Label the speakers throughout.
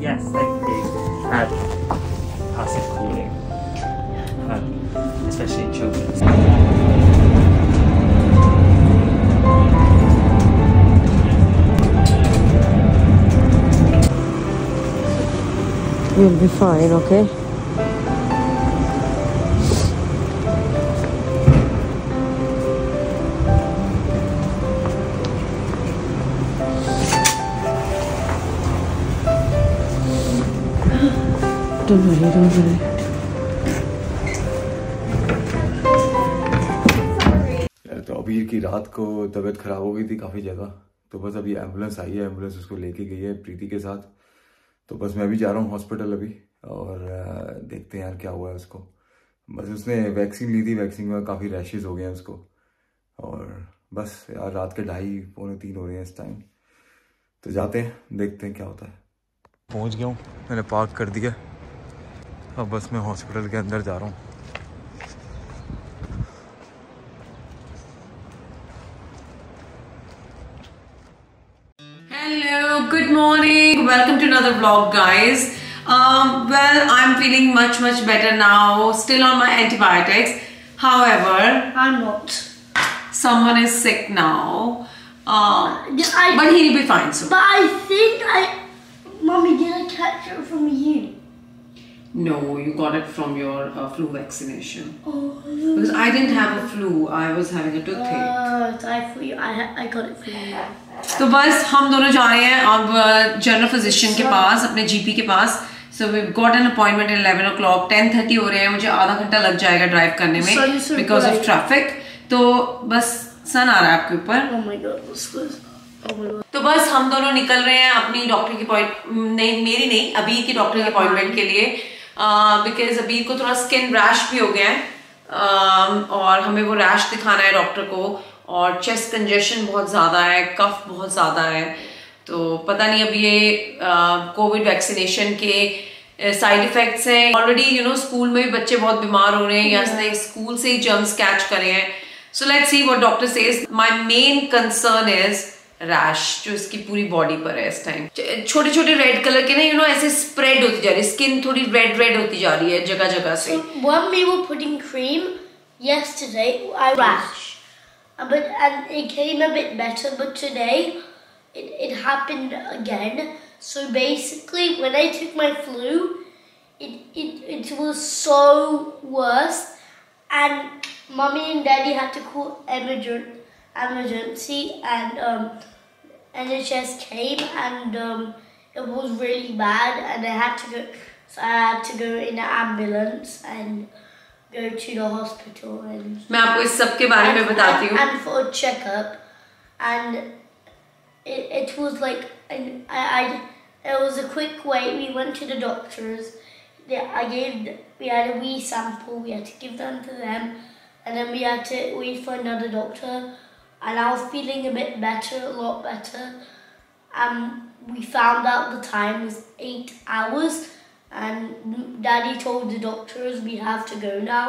Speaker 1: Yes, like they had passive cooling, especially in children.
Speaker 2: You'll be fine, okay? Don't worry, don't worry.
Speaker 3: तो अबीर की रात को तबीयत खराब हो गई थी काफ़ी ज़्यादा, तो बस अभी एम्बुलेंस आई है, एम्बुलेंस उसको लेके गई है प्रीति के साथ। तो बस मैं भी जा रहा हूँ हॉस्पिटल अभी, और देखते हैं यार क्या हुआ है उसको। बस उसने वैक्सीन ली थी, वैक्सीन में काफ़ी रैशेस हो गए हैं उसको, और बस यार रात के 2:30-3 हो रहे हैं इस टाइम। तो जाते हैं, देखते हैं क्या होता है। पहुँच गया हूँ, मैंने पार्क कर दिया, अब बस मैं हॉस्पिटल के अंदर जा रहा हूँ।
Speaker 2: Hello, good morning. Welcome to another vlog, guys. Well, I'm feeling much better now. Still on my antibiotics. However,
Speaker 4: I'm not.
Speaker 2: someone is sick now. But he'll be fine soon.
Speaker 4: But I think Mommy, did I catch it from you?
Speaker 2: No, you got it from your flu vaccination.
Speaker 4: Oh.
Speaker 2: Because I didn't have a flu. I was having a toothache.
Speaker 4: I got it from you.
Speaker 2: तो बस हम दोनों जा रहे हैं अब general physician के पास, अपने जीपी के पास। So we got an appointment 11 o'clock, 10:30 हो रहे हैं। मुझे आधा घंटा लग जाएगा ड्राइव करने में बिकॉज ऑफ ट्रैफिक। तो बस सन आ रहा है आपके ऊपर।
Speaker 4: Oh my God, this was. Oh my God.
Speaker 2: तो बस हम दोनों निकल रहे हैं अपनी डॉक्टर की नहीं, मेरी नहीं, अबीर की डॉक्टर की अपॉइंटमेंट के लिए, बिकॉज अबीर को थोड़ा स्किन रैश भी हो गया है, और हमें वो रैश दिखाना है डॉक्टर को, और चेस्ट कंजेशन बहुत ज़्यादा है, कफ बहुत ज़्यादा है। तो पता नहीं अब ये कोविड वैक्सीनेशन के साइड इफेक्ट्स हैं। ऑलरेडी स्कूल में भी बच्चे बहुत बीमार हो रहे हैं, या इसने स्कूल से ही जर्म्स कैच करे हैं। So let's see what doctor says. My main concern is rash, जो इसकी पूरी बॉडी पर है इस टाइम। छोटे छोटे रेड कलर के ना ऐसे स्प्रेड होती जा रही है, स्किन थोड़ी रेड होती जा रही है जगह जगह से।
Speaker 4: When we were putting cream yesterday, I rash. And it came a bit better, but today it happened again. So basically, when I took my flu, it was so worse, and Mommy and Daddy had to call emergency, and NHS came, and it was really bad, and I had to go in an ambulance and go to the hospital, and
Speaker 2: मैं आपको इस सब के बारे में बताती हूँ।
Speaker 4: and for a checkup, and it was like it was a quick wait. We went to the doctors. We had a wee sample. We had to give them to them, and then we had to wait for another doctor. And I was feeling a bit better, a lot better. We found out the time was 8 hours. And Daddy told the doctors we have to go now.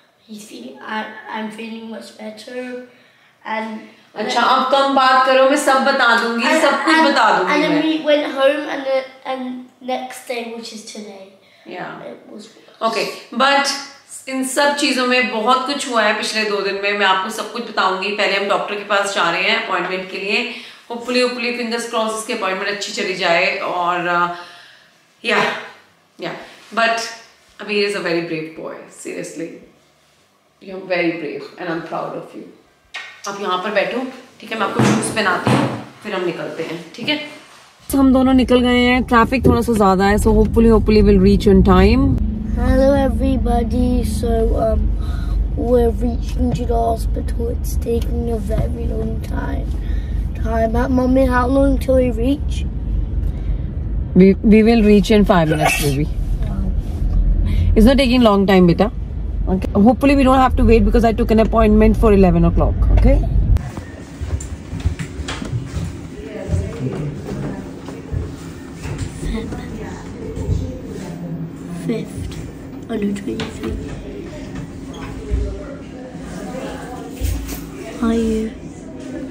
Speaker 4: I'm feeling much better. And
Speaker 2: अच्छा, अब कम बात करो, मैं सब बता दूंगी, सब कुछ बता दूंगी।
Speaker 4: And then we went home, and next day, which is today.
Speaker 2: Yeah.
Speaker 4: It was worse.
Speaker 2: Okay, but इन सब चीजों में बहुत कुछ हुआ है पिछले 2 दिन में। मैं आपको सब कुछ बताऊंगी। पहले हम डॉक्टर के पास जा रहे हैं अपॉइंटमेंट के लिए। होपफुली फिंगर्स क्रॉस इसकी अपॉइंटमेंट अच्छी चली जाए। और but Abir is a very brave boy, seriously. You're very brave and I'm proud of you. आप यहाँ पर बैठो, ठीक है? मैं आपको शूज पहनाती हूँ, फिर हम निकलते हैं, ठीक है? हम दोनों निकल गए हैं। ट्रैफिक थोड़ा सा ज्यादा है, so hopefully we'll reach on time.
Speaker 4: Hello everybody. So we're reaching to the hospital. It's taking a very long time. Mommy, how long till we reach?
Speaker 2: We will reach in 5 minutes, baby. It's not taking long time, beta. Okay. Hopefully we don't have to wait because I took an appointment for 11 o'clock. Okay.
Speaker 4: Fifth, under 23. Are you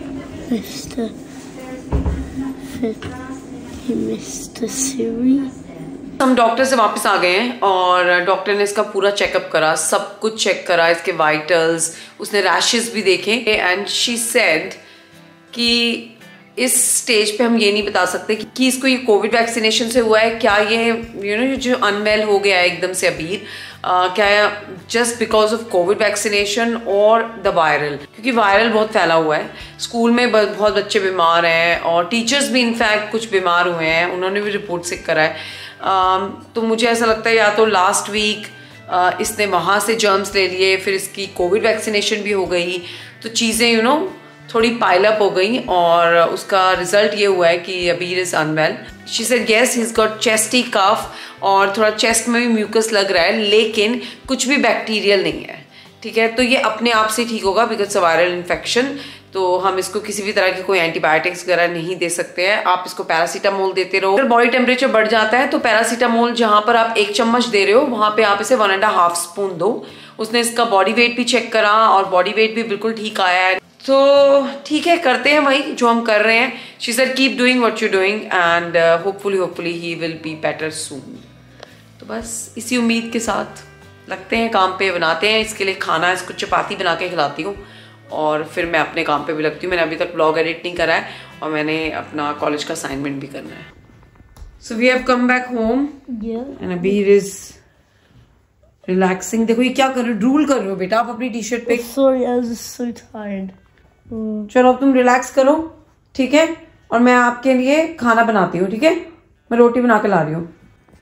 Speaker 4: Mr. Mr. Siri?
Speaker 2: हम doctor से वापस आ गए हैं और doctor ने इसका पूरा checkup करा, सब कुछ चेक करा, इसके वाइटल्स, उसने रैशेस भी देखे एंड शी सेड कि इस स्टेज पे हम ये नहीं बता सकते कि इसको ये कोविड वैक्सीनेशन से हुआ है, क्या ये जो अनवेल हो गया है एकदम से अबीर, क्या just because of covid vaccination और द वायरल, क्योंकि वायरल बहुत फैला हुआ है। स्कूल में बहुत बच्चे बीमार हैं और टीचर्स भी इनफैक्ट कुछ बीमार हुए हैं, उन्होंने भी रिपोर्ट सिक करा है। तो मुझे ऐसा लगता है या तो लास्ट वीक इसने वहाँ से जर्म्स ले लिए, फिर इसकी कोविड वैक्सीनेशन भी हो गई, तो चीज़ें थोड़ी पाइल अप हो गई और उसका रिजल्ट ये हुआ है कि Abir is unwell. She said yes he is got chesty cough और थोड़ा चेस्ट में भी म्यूकस लग रहा है, लेकिन कुछ भी बैक्टीरियल नहीं है, ठीक है। तो ये अपने आप से ठीक होगा बिकॉज वायरल इन्फेक्शन, तो हम इसको किसी भी तरह की कोई एंटीबायोटिक्स वगैरह नहीं दे सकते हैं। आप इसको पैरासीटामोल देते रहो। अगर बॉडी टेम्परेचर बढ़ जाता है तो पैरासीटामोल जहां पर आप 1 चम्मच दे रहे हो वहां पे आप इसे 1.5 स्पून दो। उसने इसका बॉडी वेट भी चेक करा और बॉडी वेट भी बिल्कुल ठीक आया है, तो ठीक है, करते हैं भाई जो हम कर रहे हैं। She said keep doing what you doing and hopefully he will be better soon. तो बस इसी उम्मीद के साथ लगते हैं काम पे, बनाते हैं इसके लिए खाना, इसको चपाती बना के खिलाती हूँ और फिर मैं अपने काम पे भी लगती हूँ। मैंने अभी तक ब्लॉग एडिट नहीं करा है और मैंने अपना कॉलेज का असाइनमेंट भी करना है। So we have come back home and Abir is relaxing. देखो ये क्या कर रहे हो, ड्रूल कर रहे हो बेटा आप अपनी टी शर्ट पे।
Speaker 4: Sorry, I was just so tired.
Speaker 2: चलो अब तुम रिलैक्स करो, ठीक है, और मैं आपके लिए खाना बनाती हूँ, ठीक है। मैं रोटी बना के ला रही हूँ।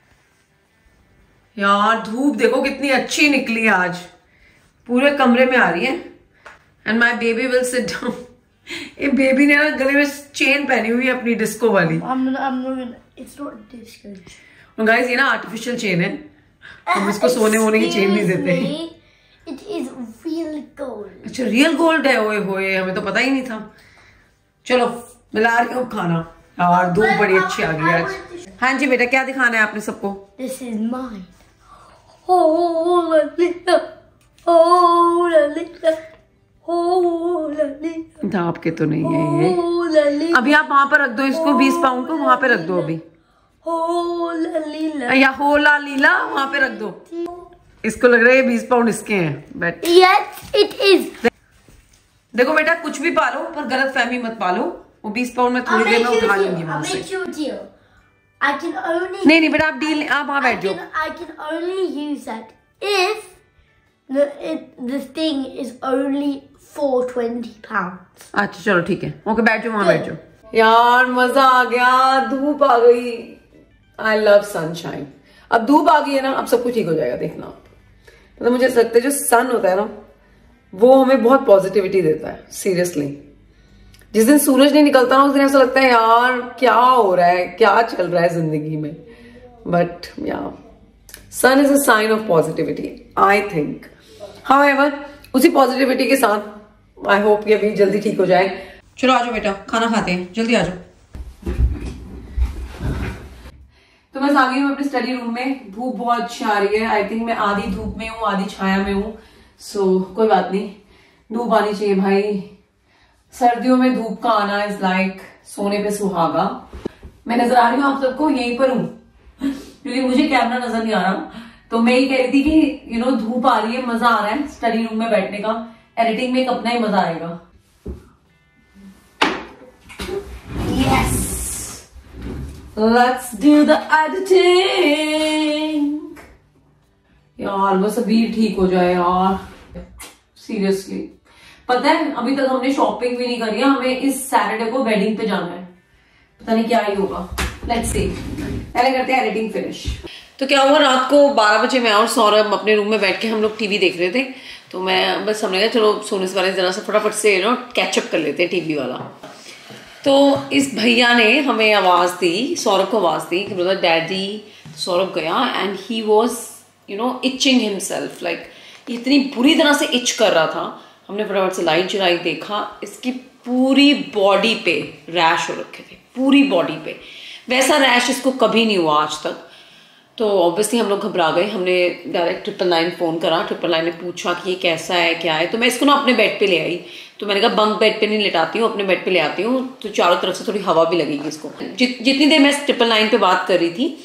Speaker 2: यार धूप देखो कितनी अच्छी निकली आज, पूरे कमरे में आ रही है। And my baby will sit down. ये बेबी ने ना गले में चेन पहनी हुई है अपनी डिस्को वाली।
Speaker 4: It's not disco.
Speaker 2: गाइस ये ना आर्टिफिशियल चेन है, हम इसको सोने वोने की चेन नहीं देते।
Speaker 4: It is real gold.
Speaker 2: अच्छा रियल गोल्ड है, ओए होए हमें तो पता ही नहीं था। चलो मिला रही हूँ खाना। यार धूप बड़ी अच्छी आ गई आज। हाँ जी बेटा क्या दिखाना है आपने सबको?
Speaker 4: This is mine. Oh Lalita, oh Lalita, oh Lalita.
Speaker 2: आपके तो नहीं है ये। अभी आप वहां पर रख दो इसको, 20 पाउंड को वहां पे रख दो अभी।
Speaker 4: Oh Lalila.
Speaker 2: या होला लीला वहां पे रख दो। इसको लग रहा है 20 पाउंड इसके हैं। But
Speaker 4: Yes, it is.
Speaker 2: देखो बेटा कुछ भी पालो पर गलत फहमी मत पालो। वो 20 पाउंड में थोड़ी देर में उठा लूंगी वहां से।
Speaker 4: I'll make you a deal. I can only.
Speaker 2: नहीं बेटा आप डील, आप वहां बैठ जाओ।
Speaker 4: I can only use that if the thing is only for 20 pounds.
Speaker 2: अच्छा चलो ठीक है, ओके बैठ जाओ वहां बैठ जाओ। यार मजा आ गया, धूप आ गई। I love sunshine. अब धूप आ गई है ना, अब सब कुछ ठीक हो जाएगा, देखना आप। मतलब मुझे ऐसा लगता है जो सन होता है ना वो हमें बहुत पॉजिटिविटी देता है, सीरियसली। जिस दिन सूरज नहीं निकलता ना उस दिन ऐसा लगता है यार क्या हो रहा है, क्या चल रहा है जिंदगी में। But yeah sun is a sign of positivity I think. However उसी पॉजिटिविटी के साथ आई होप ये अभी जल्दी ठीक हो जाए। चलो आ जाओ बेटा खाना खाते हैं, जल्दी आ जाओ। तो बस आ गई हूँ अपने स्टडी रूम में। धूप बहुत अच्छी आ रही है, आई थिंक मैं आधी धूप में हूँ आधी छाया में हूँ। सो कोई बात नहीं, धूप आनी चाहिए भाई। सर्दियों में धूप का आना इज लाइक सोने पे सुहागा। मैं नजर आ रही हूँ आप सबको, यहीं पर हूँ क्योंकि मुझे कैमरा नजर नहीं आ रहा। तो मैं ये कह रही थी कि धूप आ रही है, मजा आ रहा है स्टडी रूम में बैठने का। एडिटिंग में एक अपना ही मजा आएगा। Yes Let's do the editing. यार बस अभी ठीक हो जाए यार, सीरियसली। पता है अभी तक हमने शॉपिंग भी नहीं करी है, हमें इस सैटरडे को वेडिंग पे जाना है, पता नहीं क्या ही होगा। लेट्स सी, पहले करते हैं एडिटिंग फिनिश। तो क्या हुआ, रात को 12 बजे मैं और सौरभ अपने रूम में बैठ के हम लोग टीवी देख रहे थे। तो मैं बस हमने कहा चलो सोने से पहले जरा सा फटाफट से कैचअप कर लेते हैं टीवी वाला। तो इस भैया ने हमें आवाज़ दी, सौरभ को आवाज़ दी कि ब्रदर डैडी। सौरभ गया and he was itching himself, like इतनी बुरी तरह से इच कर रहा था। हमने फटाफट से लाइट जलाई, देखा इसकी पूरी बॉडी पे रैश हो रखे थे, पूरी बॉडी पे। वैसा रैश इसको कभी नहीं हुआ आज तक। तो ऑब्वियसली हम लोग घबरा गए, हमने डायरेक्ट 999 फ़ोन करा। 999 ने पूछा कि ये कैसा है क्या है। तो मैं इसको ना अपने बेड पे ले आई। तो मैंने कहा बंक बेड पे नहीं लेटाती हूँ, अपने बेड पे ले आती हूँ, तो चारों तरफ से थोड़ी हवा भी लगेगी इसको। जितनी देर मैं 999 पे बात कर रही थी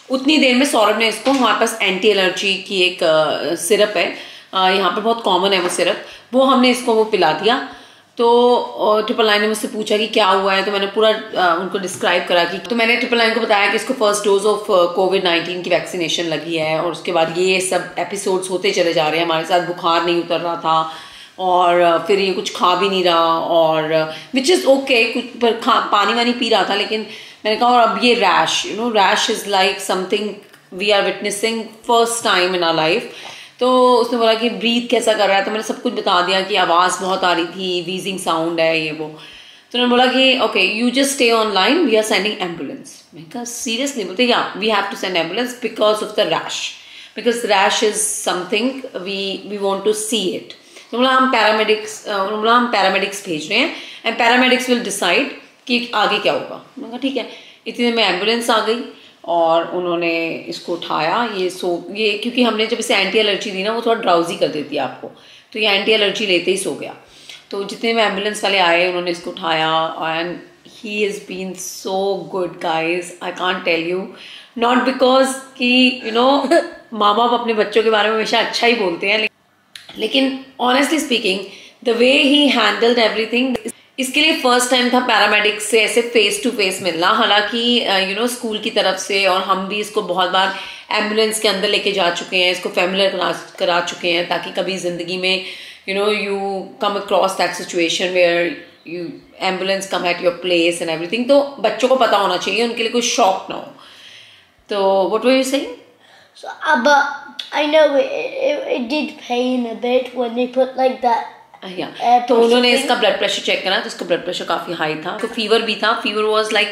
Speaker 2: उतनी देर में सौरभ ने इसको, हमारे पास एंटी एलर्जी की एक सिरप है, यहाँ पर बहुत कॉमन है वो सिरप, वो हमने इसको वो पिला दिया। तो 999 ने मुझसे पूछा कि क्या हुआ है, तो मैंने पूरा उनको डिस्क्राइब करा कि, तो मैंने 999 को बताया कि इसको फर्स्ट डोज ऑफ कोविड-19 की वैक्सीनेशन लगी है, और उसके बाद ये सब एपिसोड्स होते चले जा रहे हैं, हमारे साथ बुखार नहीं उतर रहा था, और फिर ये कुछ खा भी नहीं रहा, और विच इज़ ओके, कुछ पर पानी वानी पी रहा था, लेकिन मैंने कहा और अब ये rash, you know, rash is like something we are witnessing first time in our life. तो उसने बोला कि ब्रीथ कैसा कर रहा है, तो मैंने सब कुछ बता दिया कि आवाज़ बहुत आ रही थी, वीजिंग साउंड है ये वो। तो उन्होंने बोला कि okay you just stay online, we are sending ambulance. मैंने कहा सीरियसली? बोलते yeah we have to send ambulance because of the rash, because rash is something we want to see it. तो बोला हम पैरामेडिक्स भेज रहे हैं एंड पैरामेडिक्स विल डिसाइड कि आगे क्या होगा। मैंने कहा ठीक है। इतनी देर में एम्बुलेंस आ गई और उन्होंने इसको उठाया। ये क्योंकि हमने जब इसे एंटी एलर्जी दी ना, वो थोड़ा ड्राउजी कर देती है आपको, तो ये एंटी एलर्जी लेते ही सो गया। तो जितने में एम्बुलेंस वाले आए उन्होंने इसको उठाया and he is been so good guys, I can't tell you, not because कि यू नो माँ बाप अपने बच्चों के बारे में हमेशा अच्छा ही बोलते हैं, लेकिन honestly speaking the way he handled everything, इसके लिए फर्स्ट टाइम था पैरामेडिक्स से ऐसे फेस टू फेस मिलना। हालांकि यू नो स्कूल की तरफ से और हम भी इसको बहुत बार एम्बुलेंस के अंदर लेके जा चुके हैं, इसको फैमिलियर करा चुके हैं, ताकि कभी ज़िंदगी में you know you come across that situation where you ambulance come at your place and everything. तो बच्चों को पता होना चाहिए, उनके लिए कोई शॉक ना हो। तो what were you saying?
Speaker 4: So, but I know it did pain a bit when they put like that.
Speaker 2: तो उन्होंने इसका ब्लड प्रेशर चेक करा, तो इसका ब्लड प्रेशर काफ़ी हाई था, तो फीवर भी था, फीवर वाज लाइक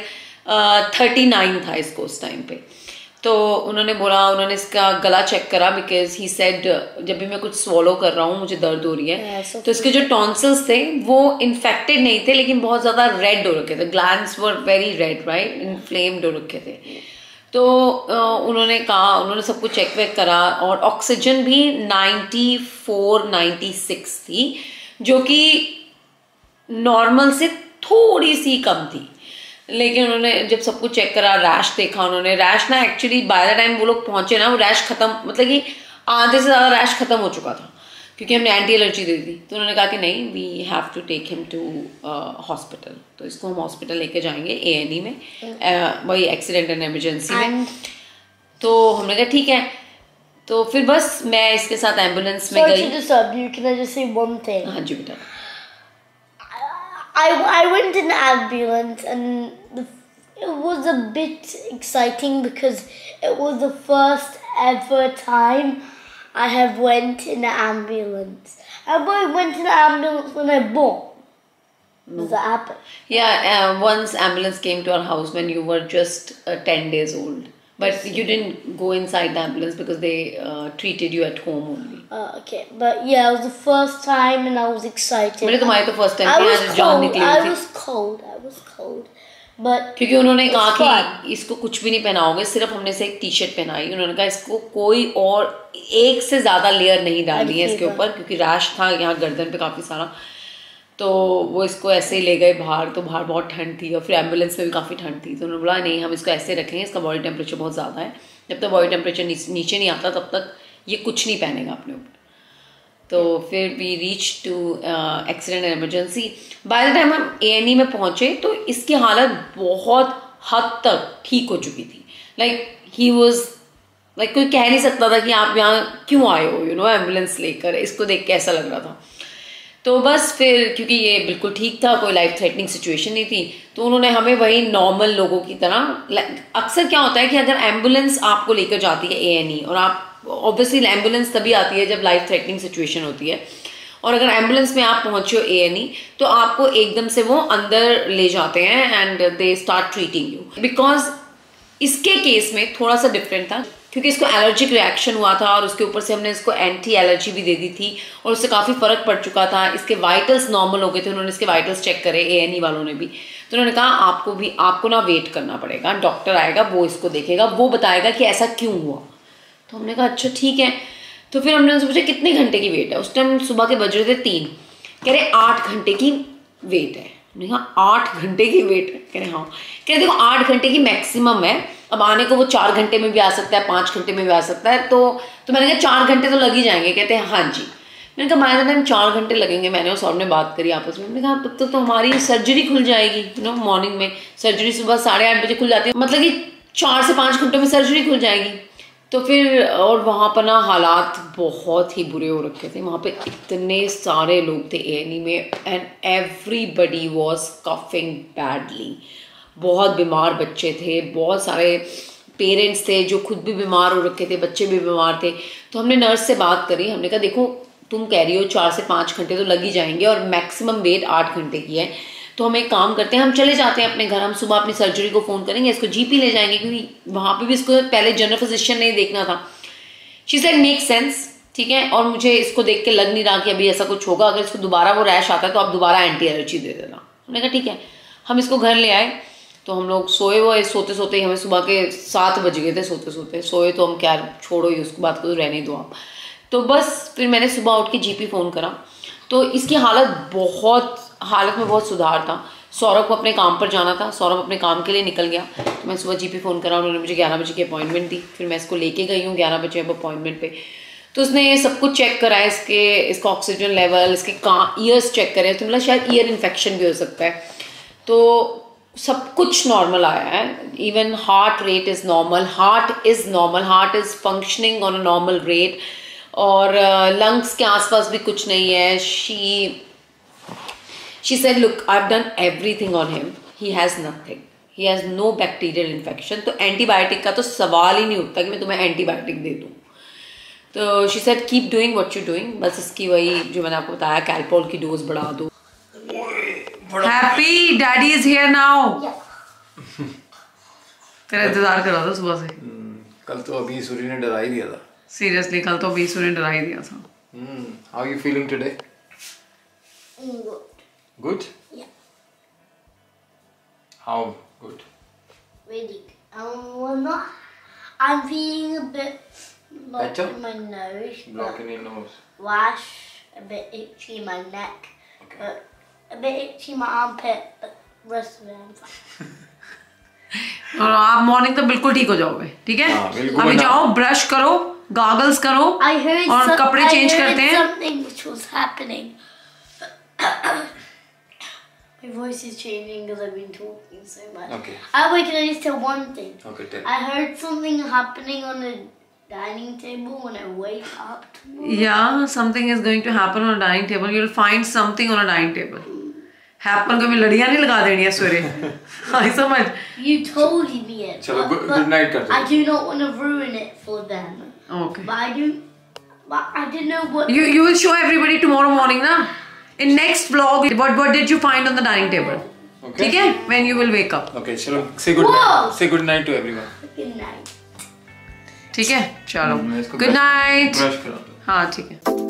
Speaker 2: 39 था इसको उस टाइम पे। तो उन्होंने बोला, उन्होंने इसका गला चेक करा, बिकॉज ही सेड जब भी मैं कुछ स्वॉलो कर रहा हूँ मुझे दर्द हो रही है। तो इसके जो टॉन्सिल्स थे वो इन्फेक्टेड नहीं थे, लेकिन बहुत ज़्यादा रेड हो रखे थे, glands were very red, right, inflamed हो रखे थे। तो उन्होंने कहा, उन्होंने सब कुछ चेक वेक करा, और ऑक्सीजन भी 94-96 थी, जो कि नॉर्मल से थोड़ी सी कम थी। लेकिन उन्होंने जब सब कुछ चेक करा, रैश देखा उन्होंने, रैश ना एक्चुअली बाय द टाइम वो लोग पहुंचे ना, वो रैश खत्म, मतलब कि आधे से ज़्यादा रैश खत्म हो चुका था, क्योंकि हमने एंटी एलर्जी दे दी। तो उन्होंने कहा कि नहीं, we have to take him to hospital. तो इसको हम हॉस्पिटल लेके जाएंगे A&E में, वही एक्सीडेंट एंड इमरजेंसी में। तो हमने कहा ठीक है। तो फिर बस मैं इसके साथ एम्बुलेंस में गई।
Speaker 4: Can I just say one thing?
Speaker 2: हाँ जी बेटा।
Speaker 4: I went in the ambulance and it was a bit exciting because it was the first ever time I have went in an ambulance. I went in an ambulance when I born. Does that happen?
Speaker 2: Yeah, once ambulance came to our house when you were just 10 days old. But you didn't go inside the ambulance because they treated you at home only.
Speaker 4: Okay, but yeah, it was the first time and I was excited.
Speaker 2: मेरे तुम्हारे तो first time
Speaker 4: I
Speaker 2: थी,
Speaker 4: was
Speaker 2: आज जान निकली थी।
Speaker 4: I was cold. But
Speaker 2: क्योंकि उन्होंने कहा कि इसको कुछ भी नहीं पहनाओगे, सिर्फ हमने से एक टी-शर्ट पहनाई। उन्होंने कहा इसको कोई और एक से ज़्यादा लेयर नहीं डालनी है इसके ऊपर, क्योंकि रैश था यहाँ गर्दन पे काफ़ी सारा। तो वो इसको ऐसे ही ले गए बाहर, तो बाहर बहुत ठंड थी और फिर एम्बुलेंस में भी काफ़ी ठंड थी। तो उन्होंने बोला नहीं, हम इसको ऐसे रखेंगे, इसका बॉडी टेम्परेचर बहुत ज़्यादा है, जब तक बॉडी टेम्परेचर नीचे नहीं आता तब तक ये कुछ नहीं पहनेगा अपने ऊपर। तो फिर we reach to accident and emergency. By the time हम A&E में पहुँचे तो इसकी हालत बहुत हद तक ठीक हो चुकी थी। लाइक ही वॉज लाइक कोई कह नहीं सकता था कि आप यहाँ क्यों आए हो, यू नो, एम्बुलेंस लेकर। इसको देख के ऐसा लग रहा था। तो बस फिर क्योंकि ये बिल्कुल ठीक था, कोई लाइफ थ्रेटनिंग सिचुएशन नहीं थी, तो उन्होंने हमें वही नॉर्मल लोगों की तरह, अक्सर क्या होता है कि अगर एम्बुलेंस आपको लेकर जाती है A&E, और आप ऑब्वियसली एम्बुलेंस तभी आती है जब लाइफ थ्रेटनिंग सिचुएशन होती है, और अगर एम्बुलेंस में आप पहुंचे हो A&E तो आपको एकदम से वो अंदर ले जाते हैं and they start treating you. Because इसके केस में थोड़ा सा डिफरेंट था, क्योंकि इसको एलर्जिक रिएक्शन हुआ था और उसके ऊपर से हमने इसको एंटी एलर्जी भी दे दी थी और उससे काफ़ी फ़र्क पड़ चुका था। इसके वाइटल्स नॉर्मल हो गए थे, उन्होंने इसके वाइटल्स चेक करे A&E वालों ने भी। तो उन्होंने कहा आपको ना वेट करना पड़ेगा, डॉक्टर आएगा वो इसको देखेगा, वो बताएगा कि ऐसा क्यों हुआ। तो हमने कहा अच्छा ठीक है। तो फिर हमने उनसे पूछा कितने घंटे की वेट है। उस टाइम सुबह के बज रहे थे 3, कह रहे 8 घंटे की वेट है। हमने कहा 8 घंटे की वेट है? कह रहे हाँ। कह रहे देखो 8 घंटे की मैक्सिमम है, अब आने को वो 4 घंटे में भी आ सकता है, 5 घंटे में भी आ सकता है, तो मैंने कहा 4 घंटे तो लग ही जाएंगे। कहते हैं हाँ जी। मैंने कहा मैंने मैम 4 घंटे लगेंगे। मैंने और सौरभ ने बात करी आपस में। मैंने कहा तब तक तो हमारी सर्जरी खुल जाएगी, यू नो मॉर्निंग में सर्जरी सुबह 8:30 बजे खुल जाती है, मतलब कि 4 से 5 घंटों में सर्जरी खुल जाएगी। तो फिर और वहाँ पर ना हालात बहुत ही बुरे हो रखे थे, वहाँ पे इतने सारे लोग थे A&E में and everybody was coughing badly. बहुत बीमार बच्चे थे, बहुत सारे पेरेंट्स थे जो खुद भी बीमार हो रखे थे, बच्चे भी बीमार थे। तो हमने नर्स से बात करी, हमने कहा देखो तुम कह रही हो 4 से 5 घंटे तो लग ही जाएंगे और मैक्सिमम वेट 8 घंटे की है, तो हम एक काम करते हैं, हम चले जाते हैं अपने घर, हम सुबह अपनी सर्जरी को फ़ोन करेंगे, इसको GP ले जाएंगे क्योंकि वहाँ पे भी इसको पहले जनरल फिजिशियन नहीं देखना था। शी सेड मेक सेंस, ठीक है, और मुझे इसको देख के लग नहीं रहा कि अभी ऐसा कुछ होगा, अगर इसको दोबारा वो रैश आता है तो आप दोबारा एंटी एलर्जी दे देना। हमने कहा ठीक है। हम इसको घर ले आए, तो हम लोग सोए हुए, सोते सोते ही हमें सुबह के 7 बज गए थे, सोते सोते सोए तो हम क्या छोड़ो ही उसको, बात को तो रहने दो आप। तो बस फिर मैंने सुबह उठ के GP फ़ोन करा, तो इसकी हालत में बहुत सुधार था। सौरभ को अपने काम पर जाना था, सौरभ अपने काम के लिए निकल गया, तो मैं सुबह GP फ़ोन करा, उन्होंने मुझे 11 बजे की अपॉइंटमेंट दी। फिर मैं इसको लेके गई हूँ 11 बजे अब अपॉइंटमेंट पे। तो उसने सब कुछ चेक कराया, इसका ऑक्सीजन लेवल, इसके ईयर्स चेक करे, तो मतलब शायद ईयर इन्फेक्शन भी हो सकता है। तो सब कुछ नॉर्मल आया है, even heart rate is normal, heart is functioning on a normal rate, और लंग्स के आसपास भी कुछ नहीं है। She said, look, I've done everything on him. He has nothing. He has no bacterial infection. तो एंटीबायोटिक का तो सवाल ही नहीं उठता कि मैं तुम्हें एंटीबायोटिक दे दूँ। तो she said, keep doing what you're doing. बस इसकी वही जो मैंने आपको बताया, कैल्पोल की डोज बढ़ा दो। Happy, daddy is here now. तेरा इंतजार कर रहा था सुबह से।
Speaker 3: कल तो अभी सूर्य ने डरा ही दिया था।
Speaker 2: Seriously, कल तो अभी सूर्य ने डरा ही दिया था।
Speaker 3: How are you feeling today?
Speaker 4: Good.
Speaker 3: Good?
Speaker 4: Yeah.
Speaker 3: How good?
Speaker 4: Really good. Well, not. I'm feeling a bit blocked
Speaker 3: Better?
Speaker 4: in my nose.
Speaker 3: Block in your nose.
Speaker 4: Rash, a bit itchy in my neck,
Speaker 3: Okay.
Speaker 4: a bit itchy in my armpit, but rest of it I'm fine.
Speaker 2: और आप morning तक बिल्कुल ठीक हो जाओगे, ठीक है?
Speaker 3: हाँ, बिल्कुल।
Speaker 2: अभी जाओ, ब्रश करो, गॉगल्स करो और कपड़े चेंज करते हैं।
Speaker 4: Something which was happening. My voice is changing because I've been talking so much.
Speaker 3: Okay.
Speaker 4: Wait, can I just tell one thing?
Speaker 3: Okay, tell.
Speaker 4: I heard something happening on the dining table when I wake up tomorrow.
Speaker 2: Yeah, something is going to happen on a dining table. You'll find something on a dining table. Happen कभी लड़ियाँ नहीं लगा देनी है सवेरे। हाँ समझ।
Speaker 4: You told me it.
Speaker 3: चलो
Speaker 4: but
Speaker 3: good night कर दो।
Speaker 4: I do not want to ruin it for them.
Speaker 2: Okay.
Speaker 4: But I didn't know what.
Speaker 2: You will show everybody tomorrow morning ना? In next vlog, what did you find on the dining table?
Speaker 3: Okay.
Speaker 2: ठीक है? When you will wake up.
Speaker 3: Okay, चलो say good
Speaker 4: Whoa!
Speaker 3: night. Say good night to everyone.
Speaker 4: Good night.
Speaker 2: ठीक है? चलो.
Speaker 3: मैं इसको
Speaker 2: Good night.
Speaker 3: Brush करा दो।
Speaker 2: हाँ ठीक है.